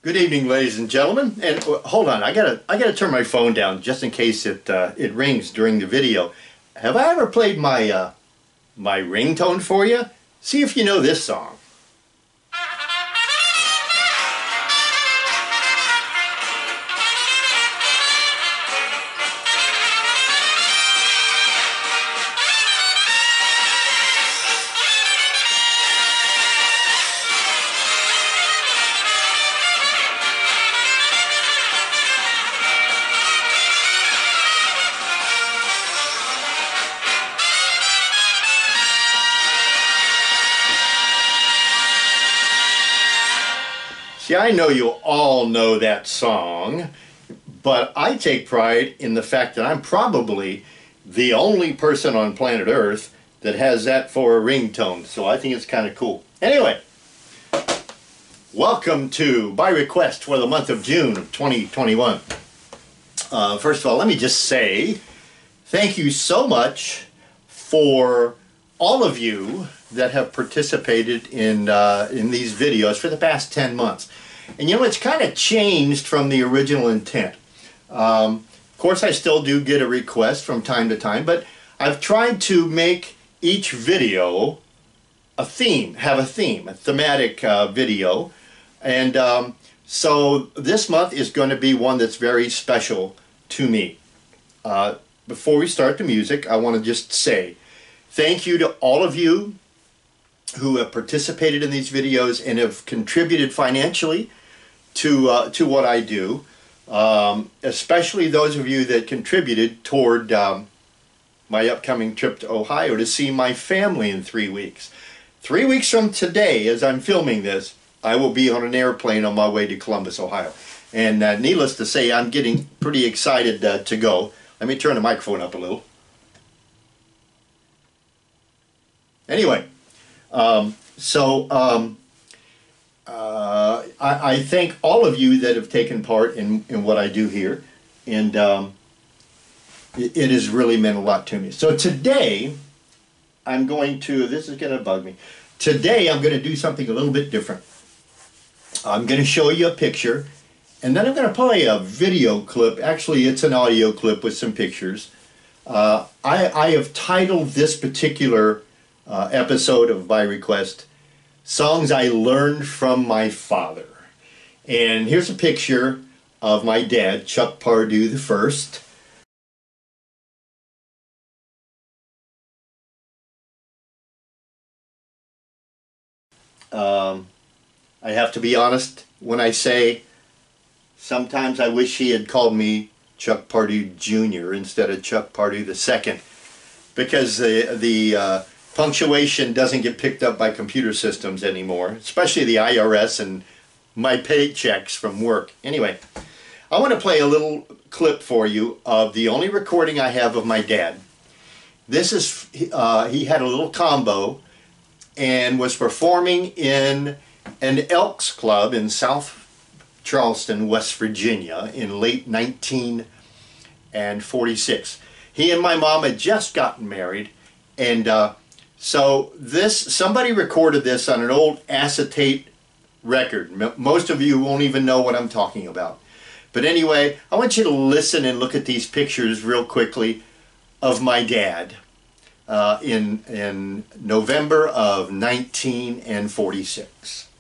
Good evening, ladies and gentlemen. And hold on, I gotta turn my phone down just in case it rings during the video. Have I ever played my my ringtone for you? See if you know this song. See, I know you all know that song, but I take pride in the fact that I'm probably the only person on planet Earth that has that for a ringtone, so I think it's kind of cool. Anyway, welcome to By Request for the month of June of 2021. First of all, let me just say thank you so much for all of you that have participated in these videos for the past 10 months. And you know, it's kind of changed from the original intent. Of course, I still do get a request from time to time, but I've tried to make each video a theme, have a theme, a thematic video. And so this month is going to be one that's very special to me. Before we start the music, I want to just say thank you to all of you who have participated in these videos and have contributed financially to what I do, especially those of you that contributed toward my upcoming trip to Ohio to see my family in 3 weeks. 3 weeks from today, as I'm filming this, I will be on an airplane on my way to Columbus, Ohio. And needless to say, I'm getting pretty excited to go. Let me turn the microphone up a little. Anyway, I thank all of you that have taken part in what I do here, and it has really meant a lot to me. So today, I'm going to, this is going to bug me, today I'm going to do something a little bit different. I'm going to show you a picture, and then I'm going to play a video clip. Actually, it's an audio clip with some pictures. I have titled this particular episode of By Request, Songs I Learned from My Father. And here's a picture of my dad, Chuck Pardue the First. I have to be honest when I say sometimes I wish he had called me Chuck Pardue Jr. instead of Chuck Pardue the Second, because the punctuation doesn't get picked up by computer systems anymore, especially the IRS and my paychecks from work. Anyway, I want to play a little clip for you of the only recording I have of my dad. This is, he had a little combo and was performing in an Elks Club in South Charleston, West Virginia in late 1946. He and my mom had just gotten married, and so somebody recorded this on an old acetate record. Most of you won't even know what I'm talking about. But anyway, I want you to listen and look at these pictures real quickly of my dad in November of 1946.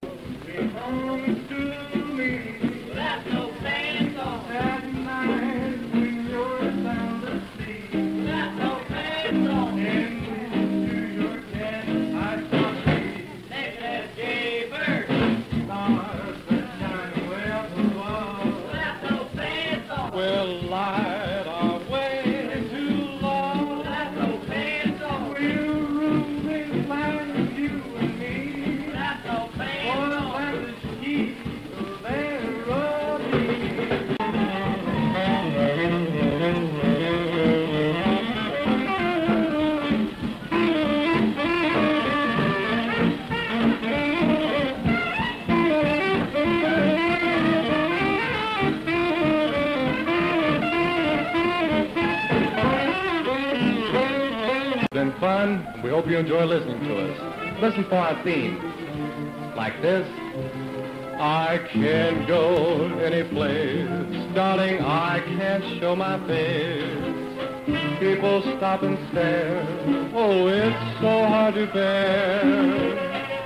Fun. We hope you enjoy listening to us. Listen for our theme. Like this. I can't go any place, darling, I can't show my face. People stop and stare, oh, it's so hard to bear.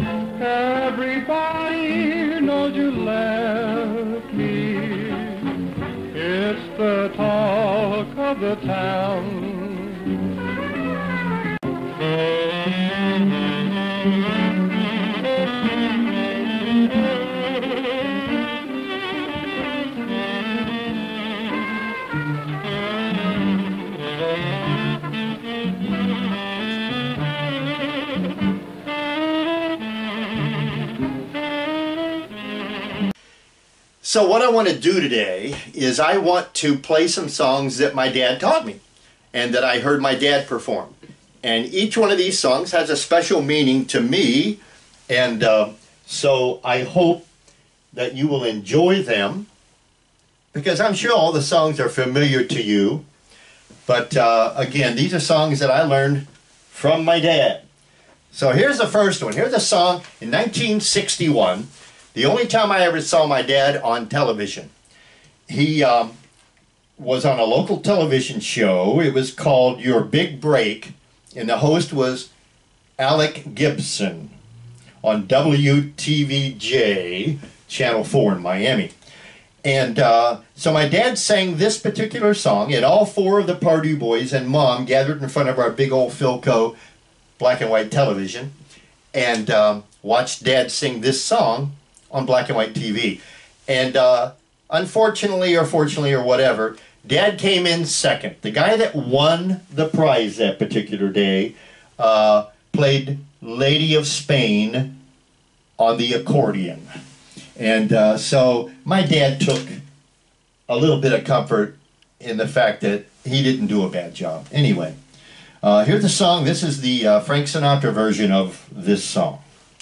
Everybody knows you left me. It's the talk of the town. So what I want to do today is I want to play some songs that my dad taught me and that I heard my dad perform. And each one of these songs has a special meaning to me, and so I hope that you will enjoy them, because I'm sure all the songs are familiar to you. But again, these are songs that I learned from my dad. So here's the first one. Here's a song in 1961. The only time I ever saw my dad on television. He was on a local television show. It was called Your Big Break, and the host was Alec Gibson on WTVJ, Channel 4 in Miami. And so my dad sang this particular song, and all four of the Pardue boys and Mom gathered in front of our big old Philco black and white television and watched Dad sing this song on black and white TV. And unfortunately or fortunately or whatever, Dad came in second. The guy that won the prize that particular day played Lady of Spain on the accordion. And so my dad took a little bit of comfort in the fact that he didn't do a bad job. Anyway, here's the song. This is the Frank Sinatra version of this song.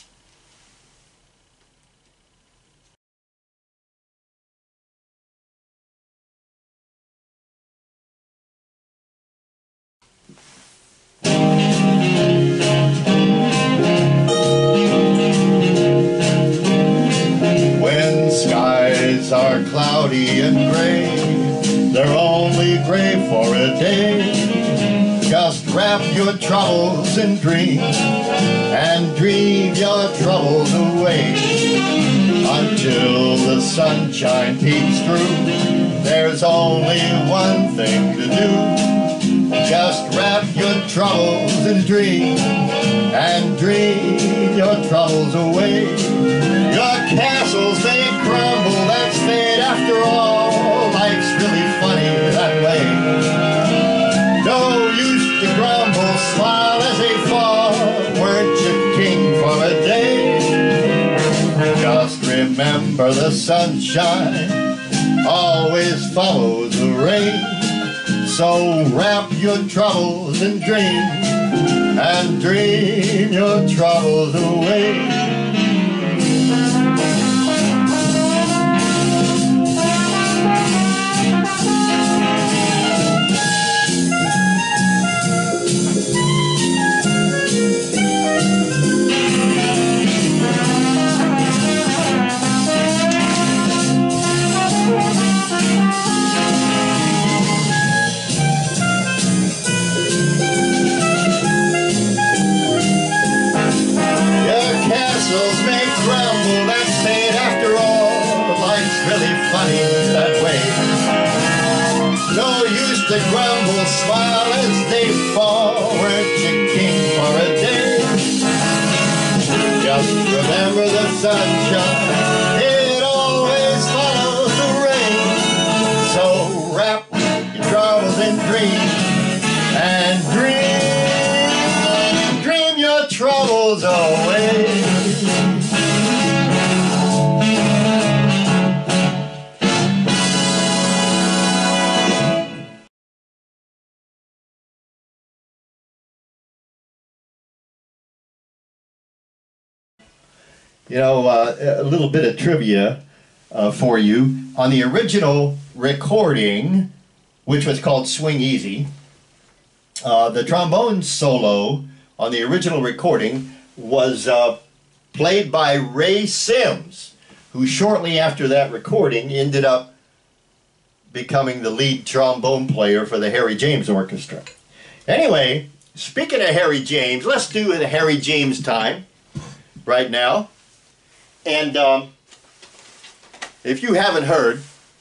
Are cloudy and gray, they're only gray for a day. Just wrap your troubles in dreams and dream your troubles away. Until the sunshine peeks through, there's only one thing to do. Just wrap your troubles in dreams and dream your troubles away. Your castles may crumble, that's fate after all. Life's really funny that way. No use to grumble, smile as they fall. Weren't you king for a day? Just remember the sunshine always follows the rain. So wrap your troubles in dreams and dream your troubles away. That way. No use to grumble, smile as they fall. Weren't you king for a day? Just remember the sunshine, it always follows the rain. So wrap your troubles in dreams and dream your troubles away. You know, a little bit of trivia for you. On the original recording, which was called Swing Easy, the trombone solo on the original recording was played by Ray Sims, who shortly after that recording ended up becoming the lead trombone player for the Harry James Orchestra. Anyway, speaking of Harry James, let's do the Harry James time right now. And if you haven't heard,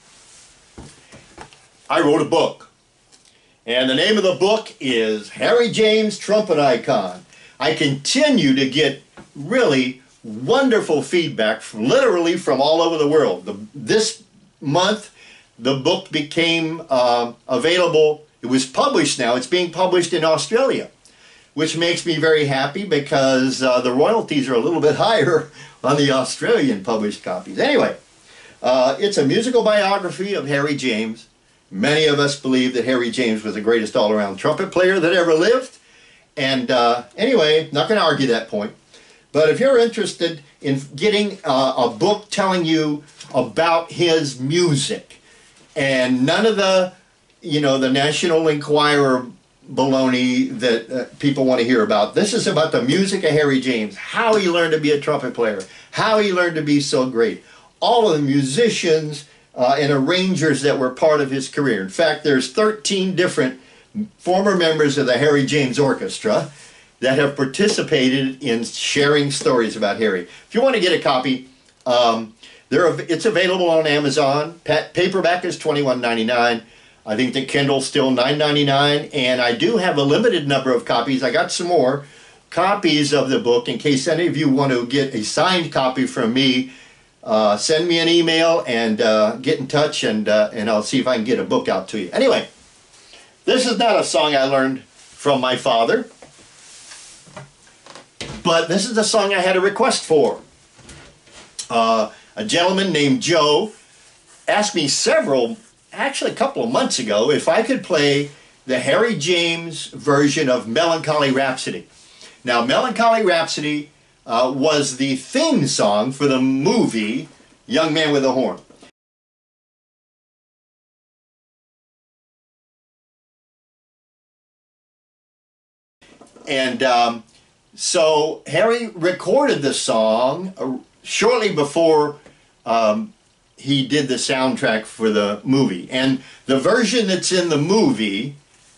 I wrote a book. And the name of the book is Harry James Trumpet Icon. I continue to get really wonderful feedback literally from all over the world. This month, the book became available. It was published now. It's being published in Australia, which makes me very happy because the royalties are a little bit higher on the Australian published copies. Anyway, it's a musical biography of Harry James. Many of us believe that Harry James was the greatest all-around trumpet player that ever lived. And anyway, not going to argue that point. But if you're interested in getting a book telling you about his music, and none of the, the National Enquirer baloney that people want to hear about. This is about the music of Harry James, how he learned to be a trumpet player, how he learned to be so great. All of the musicians and arrangers that were part of his career. In fact, there's 13 different former members of the Harry James Orchestra that have participated in sharing stories about Harry. If you want to get a copy, it's available on Amazon. Paperback is $21.99. I think the Kindle's still $9.99, and I do have a limited number of copies. I got some more copies of the book in case any of you want to get a signed copy from me. Send me an email and get in touch, and I'll see if I can get a book out to you. Anyway, this is not a song I learned from my father, but this is a song I had a request for. A gentleman named Joe asked me actually a couple of months ago, if I could play the Harry James version of Melancholy Rhapsody. Now, Melancholy Rhapsody was the theme song for the movie Young Man with a Horn. And so Harry recorded the song shortly before he did the soundtrack for the movie. And the version that's in the movie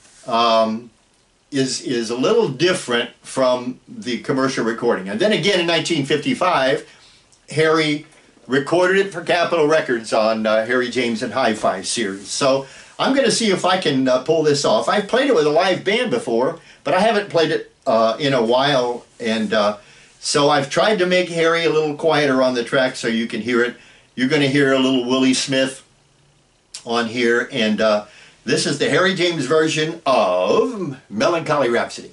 is a little different from the commercial recording. And then again in 1955, Harry recorded it for Capitol Records on Harry James and Hi-Fi series. So I'm going to see if I can pull this off. I've played it with a live band before, but I haven't played it in a while. And so I've tried to make Harry a little quieter on the track so you can hear it. You're going to hear a little Willie Smith on here, and this is the Harry James version of Melancholy Rhapsody.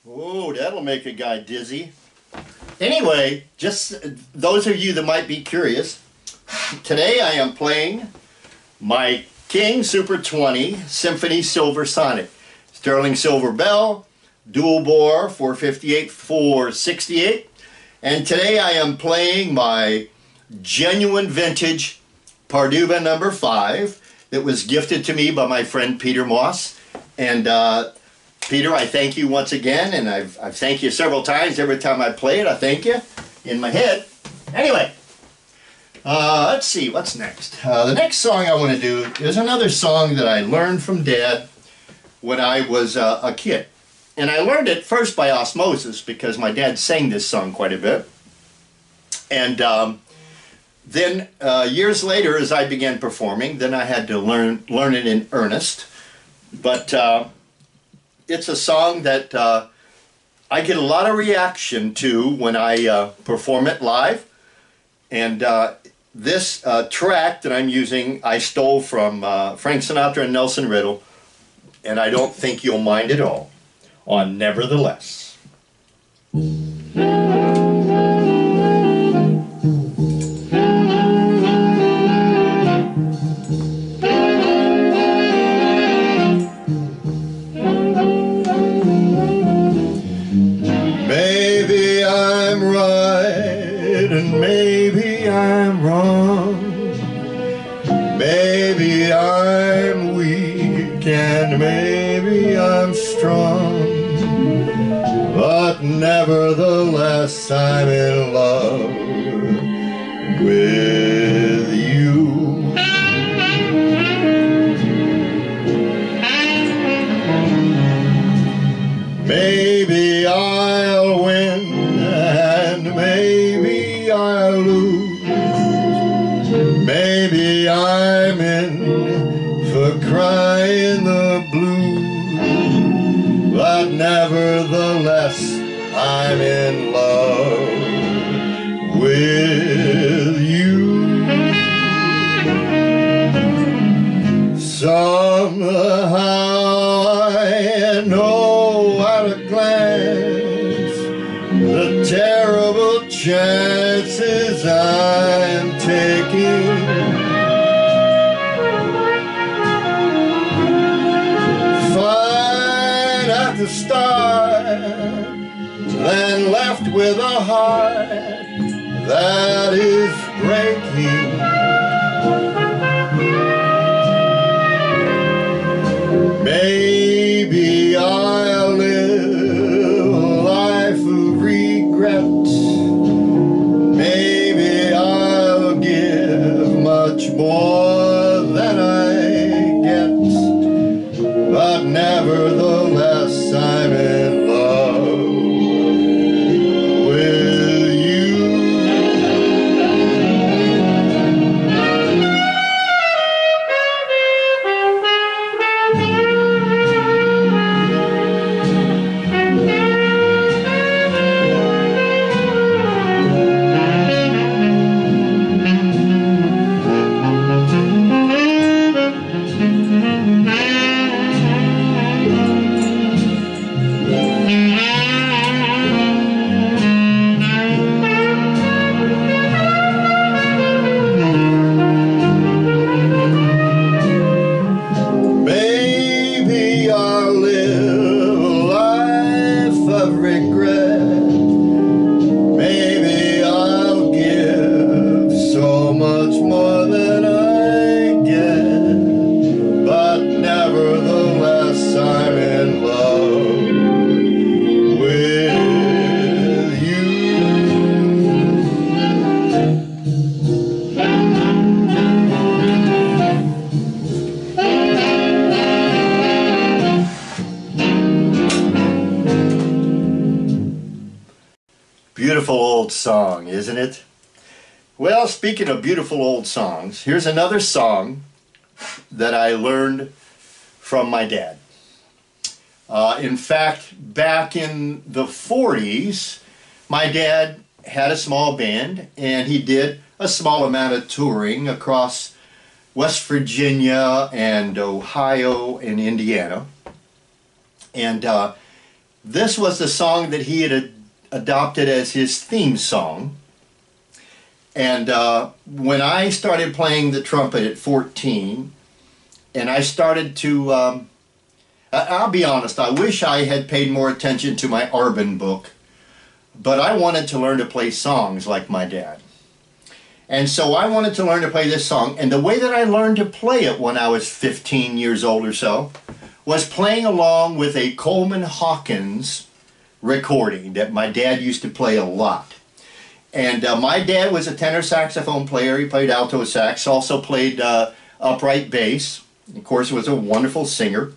Oh, that'll make a guy dizzy. Anyway, just those of you that might be curious, today I am playing my King Super 20 Symphony Silver Sonic. Sterling silver bell, dual bore 458, 468. And today I am playing my genuine vintage Parduba number 5 that was gifted to me by my friend Peter Moss. And Peter, I thank you once again, and I've thanked you several times. Every time I play it, I thank you in my head. Anyway, let's see, what's next? The next song I want to do is another song that I learned from Dad when I was a kid. And I learned it first by osmosis because my dad sang this song quite a bit. And then years later, as I began performing, then I had to learn it in earnest. But it's a song that I get a lot of reaction to when I perform it live. And this track that I'm using, I stole from Frank Sinatra and Nelson Riddle, and I don't think you'll mind at all, on Nevertheless. Maybe I'm right and maybe I'm wrong. Maybe I'm weak and maybe I'm strong. But nevertheless I'm in love with you. Maybe I'll win and maybe I'll lose. Maybe I'm in for crying the blues. But nevertheless I'm in love with you. Somehow I know at a glance the terrible chances I'm taking. Fine at the start, then left with a heart that is breaking. Maybe I'll live a life of regret. Maybe I'll give much more than I get. But nevertheless I'm in love with you. Maybe I'll live a life of regret. Maybe I'll give so much more than I get. But nevertheless I'm in love with you. Beautiful old song, isn't it? Well, speaking of beautiful old songs, here's another song that I learned from my dad. In fact, back in the 40s, my dad had a small band, and he did a small amount of touring across West Virginia and Ohio and Indiana. And This was the song that he had adopted as his theme song. And when I started playing the trumpet at 14, and I started to, I'll be honest, I wish I had paid more attention to my Arbin book, but I wanted to learn to play songs like my dad. And so I wanted to learn to play this song, and the way that I learned to play it when I was 15 years old or so was playing along with a Coleman Hawkins recording that my dad used to play a lot. And my dad was a tenor saxophone player. He played alto sax, also played upright bass. Of course, was a wonderful singer.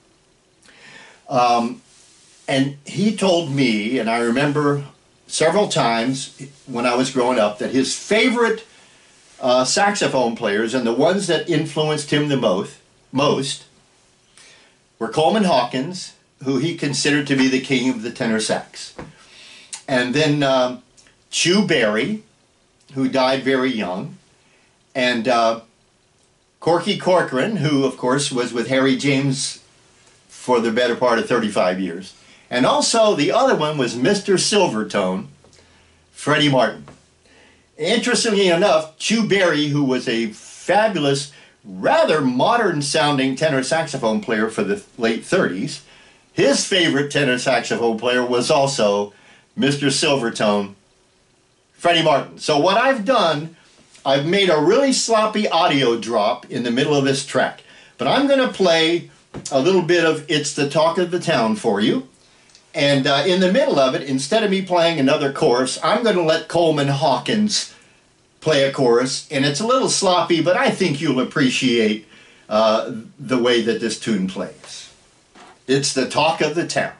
And he told me, and I remember several times when I was growing up, that his favorite saxophone players, and the ones that influenced him the most, were Coleman Hawkins, who he considered to be the king of the tenor sax. And then Chu Berry, who died very young, and Corky Corcoran, who of course was with Harry James for the better part of 35 years. And also the other one was Mr. Silvertone, Freddie Martin. Interestingly enough, Chu Berry, who was a fabulous, rather modern sounding tenor saxophone player for the late 30s, his favorite tenor saxophone player was also Mr. Silvertone, Freddie Martin. So what I've done, I've made a really sloppy audio drop in the middle of this track. But I'm going to play a little bit of It's the Talk of the Town for you. And in the middle of it, instead of me playing another chorus, I'm going to let Coleman Hawkins play a chorus. And it's a little sloppy, but I think you'll appreciate the way that this tune plays. It's the Talk of the Town.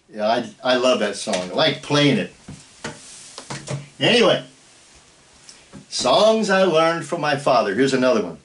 Yeah, I love that song. I like playing it. Anyway, songs I learned from my father. Here's another one.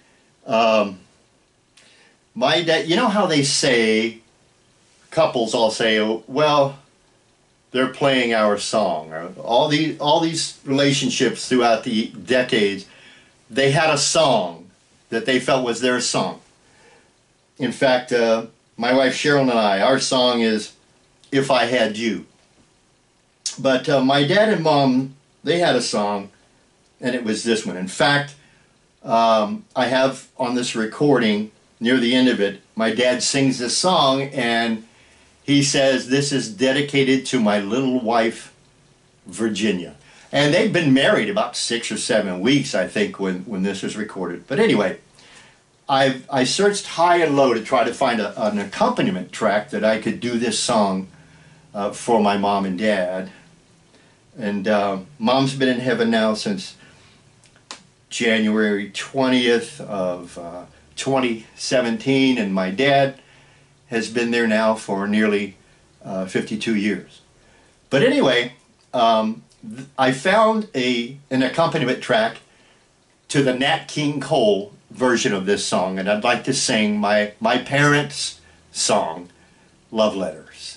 My dad, you know how they say, couples all say, oh, well, they're playing our song. Or all these relationships throughout the decades, they had a song that they felt was their song. In fact, my wife Cheryl and I, our song is If I Had You. But my dad and mom, they had a song, and it was this one. In fact, I have on this recording, near the end of it, my dad sings this song, and he says, this is dedicated to my little wife, Virginia. And they'd been married about 6 or 7 weeks, I think, when this was recorded. But anyway, I searched high and low to try to find an accompaniment track that I could do this song for my mom and dad. And Mom's been in heaven now since January 20th of 2017, and my dad has been there now for nearly 52 years. But anyway, I found an accompaniment track to the Nat King Cole version of this song, and I'd like to sing my parents' song, Love Letters.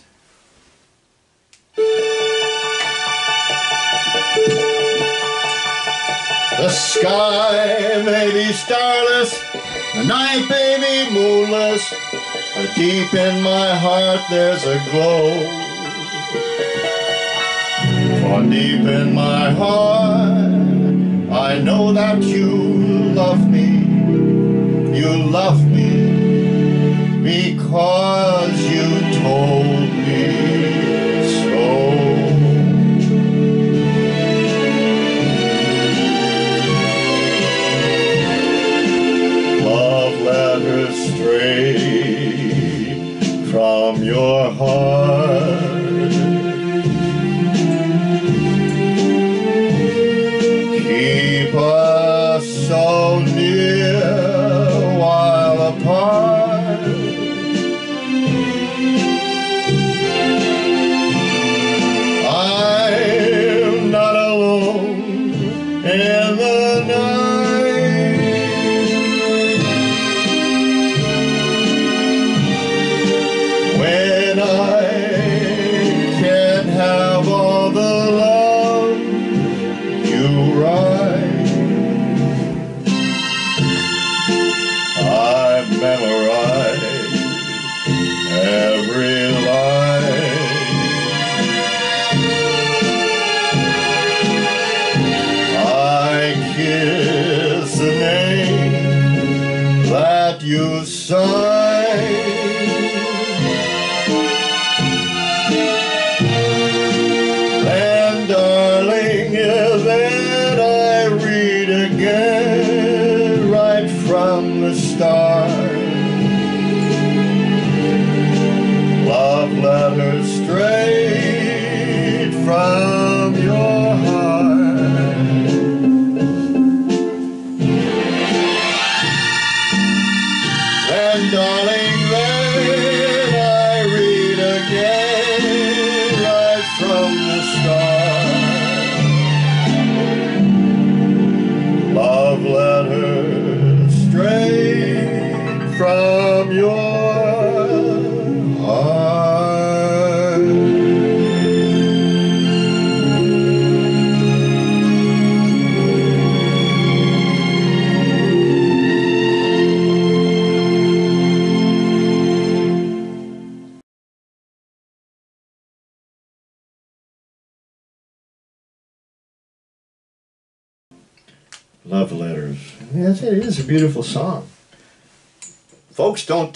The sky may be starless, the night may be moonless, but deep in my heart there's a glow. For deep in my heart I know that you love me. You love me because you told me so. Love letters straight from your heart. Keep us so near while apart. I'm not alone in the night. When I can't have all the love you write, I memorize every line. I kiss the name that you sign. And darling, then I read again right from the start. Love letters straight from your heart. And darling, then I read again right from the start. Love letters straight from your heart. Love letters. Yes, it is a beautiful song. Folks don't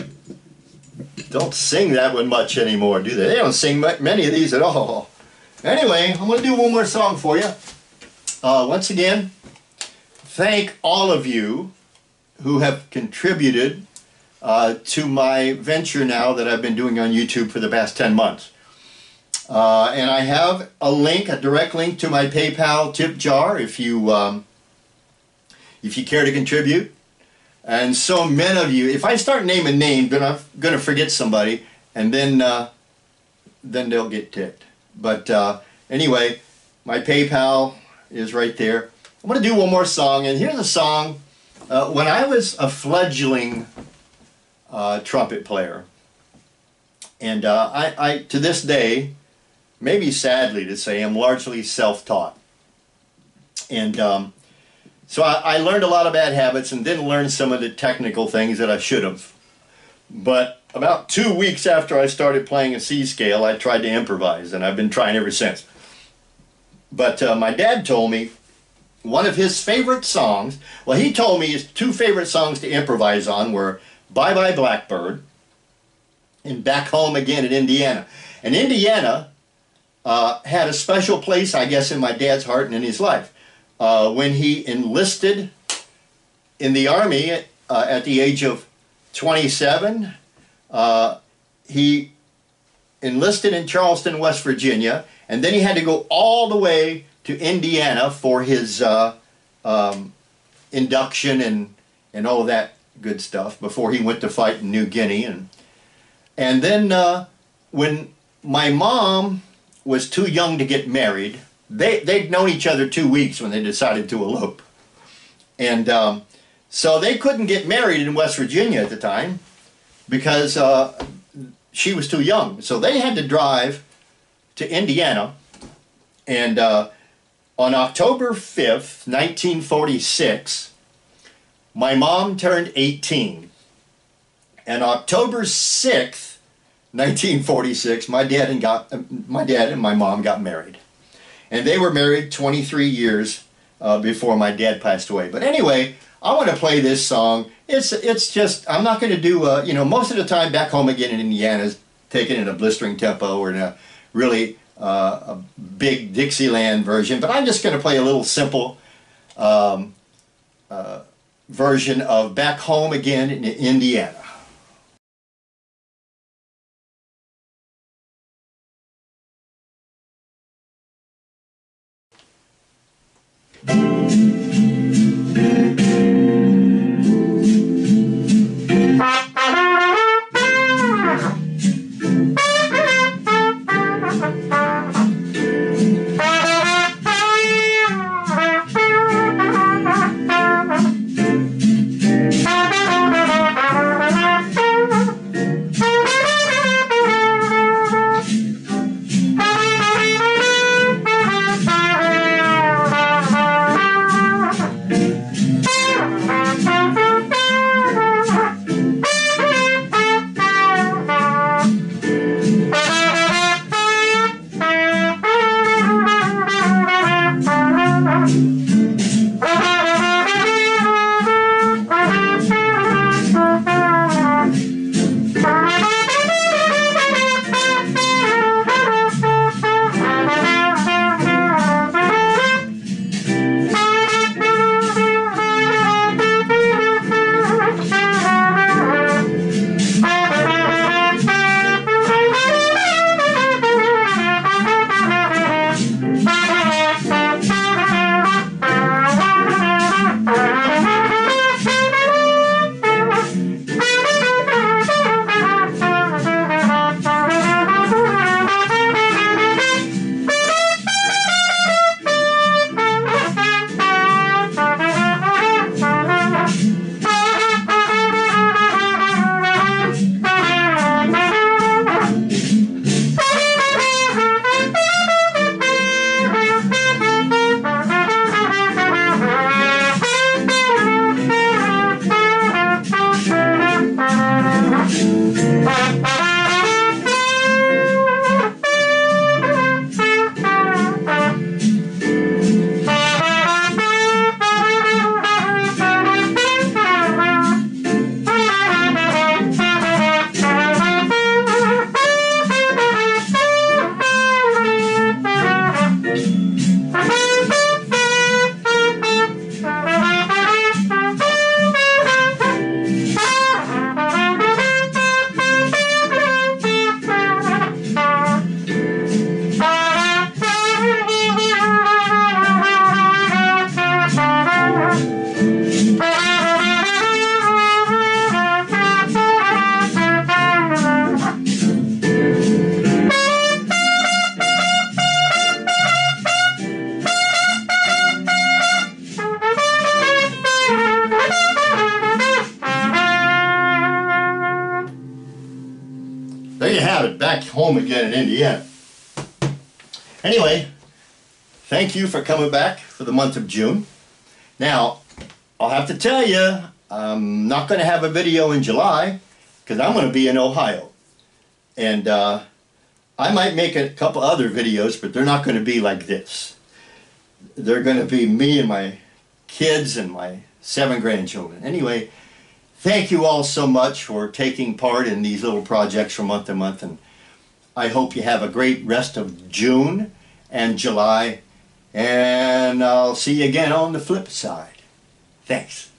sing that one much anymore, do they? They don't sing many of these at all. Anyway, I'm going to do one more song for you. Once again, thank all of you who have contributed to my venture now that I've been doing on YouTube for the past 10 months. And I have a link, a direct link to my PayPal tip jar if you care to contribute. And so many of you, if I start naming names, then I'm going to forget somebody, and then then they'll get ticked. But anyway, my PayPal is right there. I'm going to do one more song, and here's a song when I was a fledgling trumpet player. And I, to this day, maybe sadly to say, I'm largely self-taught. And so I learned a lot of bad habits and didn't learn some of the technical things that I should have. But about 2 weeks after I started playing a C scale, I tried to improvise, and I've been trying ever since. But my dad told me one of his favorite songs, well, he told me his two favorite songs to improvise on were Bye Bye Blackbird and Back Home Again in Indiana. And Indiana had a special place, I guess, in my dad's heart and in his life. When he enlisted in the Army at the age of 27, he enlisted in Charleston, West Virginia, and then he had to go all the way to Indiana for his induction and all of that good stuff before he went to fight in New Guinea. And then when my mom was too young to get married, they'd known each other 2 weeks when they decided to elope. And so they couldn't get married in West Virginia at the time because she was too young. So they had to drive to Indiana. And on October 5th, 1946, my mom turned 18. And October 6th, 1946, my dad and my mom got married. And they were married 23 years before my dad passed away. But anyway, I want to play this song. It's just, I'm not going to do, you know, most of the time Back Home Again in Indiana is taken in a blistering tempo or in a really a big Dixieland version. But I'm just going to play a little simple version of Back Home Again in Indiana. there you have it, back home again in Indiana. Anyway, thank you for coming back for the month of June. Now, I'll have to tell you, I'm not going to have a video in July because I'm going to be in Ohio. And I might make a couple other videos, but they're not going to be like this. They're going to be me and my kids and my 7 grandchildren. Anyway, thank you all so much for taking part in these little projects from month to month, and I hope you have a great rest of June and July, and I'll see you again on the flip side. Thanks.